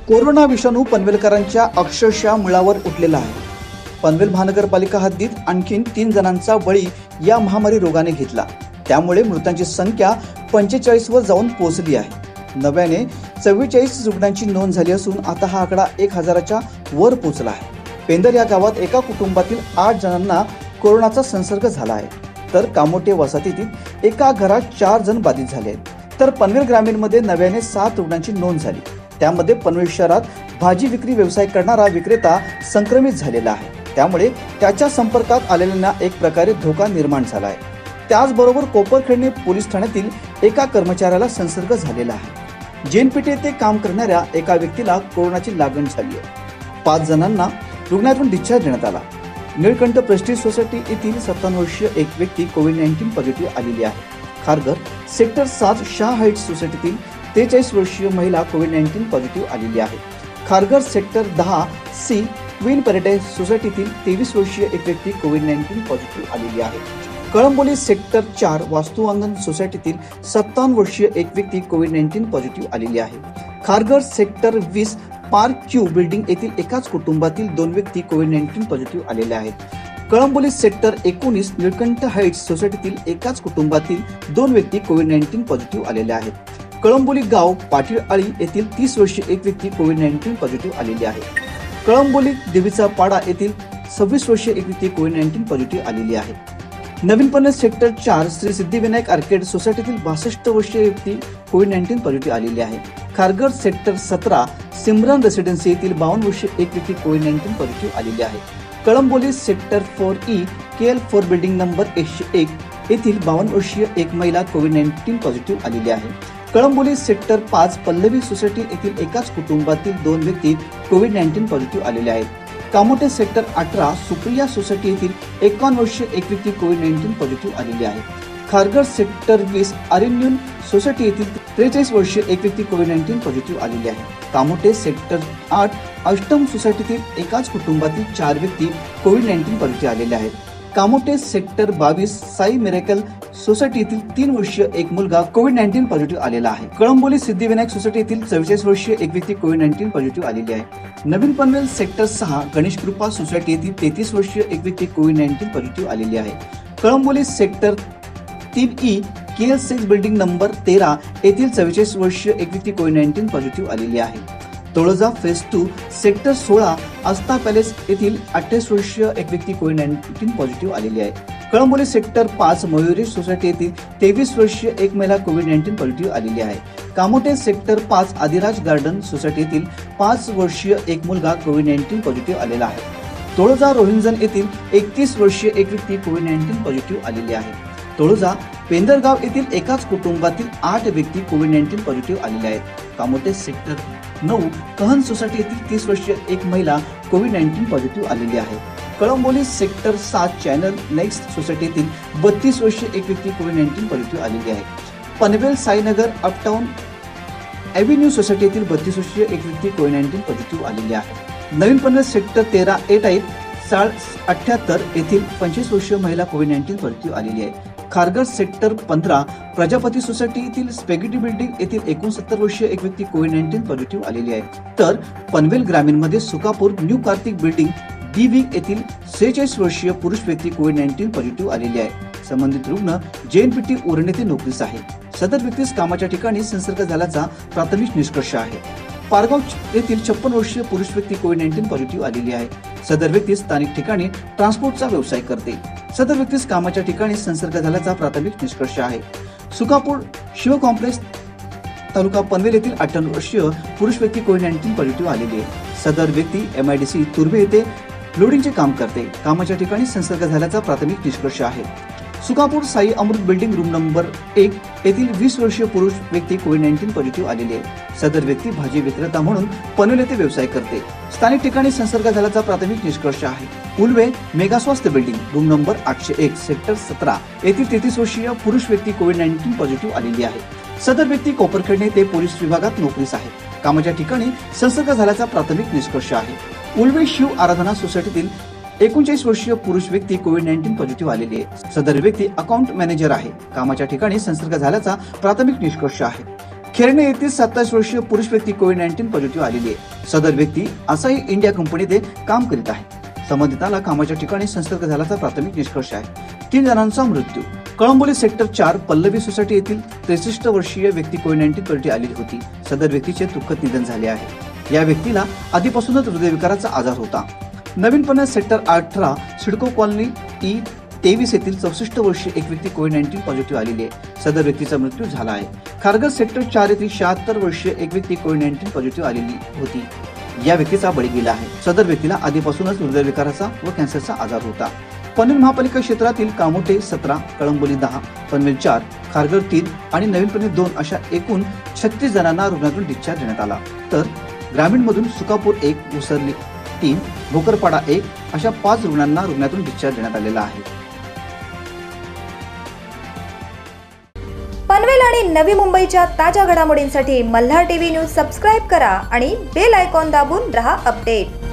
Corona विषाणू पनवेलकरांच्या अक्षरशः मुळावर उठलेला आहे। पनवेल महानगरपालिका हद्दीत आणखीन 3 जणांचा बळी या महामारी रोगाने घेतला। त्यामुळे मृतांची संख्या 45 वर जाऊन पोहोचली आहे। नव्याने 44 रुग्णांची नोंद झाली असून आता हा आकडा 1000च्या वर पोहोचला आहे। पेंदर या गावात एका कुटुंबातील 8 जणांना कोरोनाचा संसर्ग झाला आहे, तर कामोटे वसाहतीतील एका घरात 4 जण बाधित झाले आहेत। तर पनवेल ग्रामीणमध्ये नव्याने 7 रुग्णांची नोंद झाली। त्यामध्ये पनवेल शहरात भाजी विक्री व्यवसाय करणारा विक्रेता संक्रमित झालेला आहे। त्यामुळे त्याच्या संपर्कात आलेल्यांना एक प्रकारे धोका निर्माण झाला आहे। त्याचबरोबर कोपरखेडणे पोलीस ठाण्यातील एका कर्मचाऱ्याला संसर्ग झालेला आहे। जेनपेठ येथे काम करणाऱ्या एका व्यक्तीला कोरोनाची लागण झाली आहे। 5 जणांना रुग्णालयातून डिस्चार्ज देण्यात आला। निळकंठ प्रेस्टिज सोसायटी येथील 57 वर्षीय एक व्यक्ती कोविड-19 पॉझिटिव्ह आलेली आहे। खारघर सेक्टर 7 शाह हाइट्स सोसायटीतील 43 वर्षीय महिला कोविड-19 पॉझिटिव्ह आलेली आहे। Kharghar sector 10 sea queen paradise सोसायटीतील 23 वर्षीय एक व्यक्ती कोविड-19 पॉझिटिव्ह आलेली आहे। कळंबोली सेक्टर 4 वास्तुअंगण सोसायटीतील 57 वर्षीय एक व्यक्ती कोविड-19 पॉझिटिव्ह आलेली आहे। Kharghar sector 20 park Q building येथील एकाच कुटुंबातील 2 व्यक्ती कोविड-19 पॉझिटिव्ह आलेले आहेत। कळंबोली सेक्टर 19 निळकंठ हाइट्स सोसायटीतील एकाच कुटुंबातील 2 व्यक्ती कोविड-19 पॉझिटिव्ह आलेले आहेत। कळंबोली गाव पाटीळआळी येथील 30 वर्षीय एक व्यक्ती कोविड-19 पॉझिटिव्ह आलेली आहे। कळंबोली देवीचा पाडा येथील 26 वर्षीय एक व्यक्ती कोविड-19 पॉझिटिव्ह आलेली आहे। नवीन पनवेल सेक्टर 4 श्री सिद्धिविनायक आर्केड सोसायटीतील 62 वर्षीय व्यक्ती कोविड-19 पॉझिटिव्ह आलेली आहे। खारघर सेक्टर 17 सिमरन रेसिडेन्सी येथील 52 वर्षीय एक व्यक्ती कोविड-19 पॉझिटिव्ह आलेली आहे। Kalamboli sector 4E KL4 building number 101 येथील 52 वर्षीय एक महिला कोविड-19 पॉझिटिव्ह आलेली आहे। कळंबोली सेक्टर 5 पल्लवी सोसायटी येथील एकाच कुटुंबातील 2 व्यक्ती कोविड-19 पॉझिटिव्ह आलेले आहेत। कामोटे सेक्टर 18 सुप्रिया सोसायटी येथील 51 वर्षीय एक व्यक्ती कोविड-19 पॉझिटिव्ह आलेली आहे। खारघर सेक्टर 20 आर्यन्यून सोसायटी येथील 43 वर्षीय एक व्यक्ती कोविड-19 पॉझिटिव्ह आलेली आहे। कामोटे सेक्टर 8 अष्टम सोसायटीतील एकाच कुटुंबातील 4 व्यक्ती कोविड-19 पॉझिटिव्ह आलेले आहेत। Kamothe sector 22 Sai miracle society येथील 3 वर्षीय एक मुलगा कोविड-19 पॉझिटिव्ह आलेला आहे। कळंबोली सिद्धिविनायक सोसायटी येथील 44 वर्षीय एक व्यक्ती कोविड-19 पॉझिटिव्ह आलेली आहे। नवीन पनवेल सेक्टर 6 गणेश कृपा सोसायटी येथील 33 वर्षीय एक व्यक्ती कोविड-19 पॉझिटिव्ह आलेली आहे। Kalamboli sector 3E KL6 building number 13 येथील 44 वर्षीय एक व्यक्ती कोविड-19 पॉझिटिव्ह आलेली आहे। Taloja phase 2 sector 16 Aastha palace येथील 28 वर्षीय एक व्यक्ती कोविड-19 पॉझिटिव्ह आलेली आहे। कळंबोली सेक्टर 5 मयुरी सोसायटी येथील 23 वर्षीय एक महिला कोविड-19 पॉझिटिव्ह आलेली आहे। Kamothe sector 5 Adiraj garden society येथील 5 वर्षीय एक मुलगा कोविड-19 पॉझिटिव्ह आलेला आहे। तळोजा रोहिंजन येथील 31 वर्षीय एक व्यक्ती कोविड-19 पॉझिटिव्ह आलेली आहे। तळोजा पेंदरगाव येथील एकाच कुटुंबातील 8 व्यक्ती कोविड-19 पॉझिटिव्ह आलेले आहेत। कामोटे सेक्टर 9 कहन सोसायटी येथील 30 वर्षीय एक महिला कोविड-19 पॉझिटिव्ह आलेली आहे। Kalamboli sector 7 channel next society येथील 32 वर्षीय एक व्यक्ती कोविड-19 पॉझिटिव्ह आलेली आहे। Panvel Sainagar uptown avenue society येथील 32 वर्षीय एक व्यक्ती कोविड-19 पॉझिटिव्ह आलेली आहे। नवीन पनवेल सेक्टर 13 ए टाईप 78 येथील 25 वर्षीय महिला कोविड-19 पॉझिटिव्ह आलेली आहे। खारघर सेक्टर 15 प्रजापती सोसायटी येथील स्पेगेटी बिल्डिंग येथील 69 वर्षीय एक व्यक्ती कोविड-19 पॉझिटिव्ह आलेली आहे। तर पनवेल ग्रामीण मध्ये Sukapur new Kartik building DV येथील 46 वर्षीय पुरुष व्यक्ती कोविड-19 पॉझिटिव्ह आलेली आहे। संबंधित रुग्ण JNPT उरण येथे नोकरीस आहे। सदर व्यक्तीस कामाच्या ठिकाणी संसर्ग झाल्याचा प्राथमिक निष्कर्ष आहे। पारगाव येथील 56 वर्षीय पुरुष व्यक्ती कोविड-19 पॉझिटिव्ह आलेली आहे। सदर व्यक्ती स्थानिक ठिकाणी ट्रान्सपोर्टचा व्यवसाय करते। सदर व्यक्तीस कामाच्या ठिकाणी संसर्ग झाल्याचा प्राथमिक निष्कर्ष आहे। सुकापूर शिव कॉम्प्लेक्स तालुका पनवेल येथील 58 वर्षीय पुरुष व्यक्ती कोविड-19 पॉझिटिव्ह आलेली आहे। सदर व्यक्ती MIDC तुर्भे येथे लोडिंगचे काम करते। कामाच्या ठिकाणी संसर्ग झाल्याचा प्राथमिक निष्कर्ष आहे। Sukapur Sai Amrit building room number 1 येथील 20 वर्षीय पुरुष व्यक्ती कोविड-19 पॉझिटिव्ह आलेली आहे। सदर व्यक्ती भाजी विक्रेता म्हणून पनवेल येथे व्यवसाय करते। स्थानिक ठिकाणी संसर्ग झाल्याचा प्राथमिक निष्कर्ष आहे। उल्वे मेगा स्वास्थ्य बिल्डिंग रूम नंबर 801 सेक्टर 17 येथील 33 वर्षीय पुरुष व्यक्ती कोविड-19 पॉझिटिव्ह आलेली आहे। सदर व्यक्ती कोपरखेडणे ते पोलीस विभागात नोकरीस आहे। कामाच्या ठिकाणी संसर्ग झाल्याचा प्राथमिक निष्कर्ष आहे। उल्वे शिव आराधना सोसायटीतील 39 वर्षीय पुरुष व्यक्ती कोविड-19 पॉझिटिव्ह आलेली आहे। सदर व्यक्ती अकाउंट मॅनेजर आहे। कामाच्या ठिकाणी संसर्ग झाल्याचा प्राथमिक निष्कर्ष आहे। खेरणे येथील 27 वर्षीय पुरुष व्यक्ती कोविड-19 पॉझिटिव्ह आलेली आहे. सदर व्यक्ती आसाई इंडिया कंपनीत काम करीत आहे. संबंधिताला कामाच्या ठिकाणी संसर्ग झाल्याचा प्राथमिक निष्कर्ष आहे. 3 जणांचा मृत्यू. कळंबोली सेक्टर 4 पल्लवी सोसायटी येथील 63 वर्षीय व्यक्ती कोविड-19 पॉझिटिव्ह आलेली होती. सदर व्यक्तीचे दुःखद निधन झाले आहे. या व्यक्तीला आधीपासूनच हृदयविकाराचा आजार होता. नवीनपणे सेक्टर 18 सिडको कॉलनी E23 येथील 64 वर्षीय एक व्यक्ती कोविड-19 पॉझिटिव्ह आलेली आहे. सदर व्यक्तीचा मृत्यू झाला आहे. खारघर सेक्टर 4 येथील 76 वर्षीय एक व्यक्ती कोविड-19 पॉझिटिव्ह आलेली होती. या व्यक्तीचा बळी गेला आहे. सदर व्यक्तीला आधीपासूनच हृदयविकाराचा व कॅन्सरचा आजार होता. पनवेल महापालिका क्षेत्रातील कामोठे 17, कळंबोली 10, पनवेल 4, खारघर 3 आणि नवीनपणे 2 अशा एकूण 36 जणांना रुग्णातून डिस्चार्ज देण्यात आला. तर ग्रामीणमधून सुकापूर 1, उसरली 3, भोकरपाडा 1 अशा 5 रुग्णांना रुग्णातून डिस्चार्ज देण्यात आलेला आहे. पनवेल आणि नवी मुंबईच्या ताज्या घडामोडींसाठी मल्हार टीव्ही न्यूज सबस्क्राईब करा आणि बेल आयकॉन दाबून रहा अपडेट.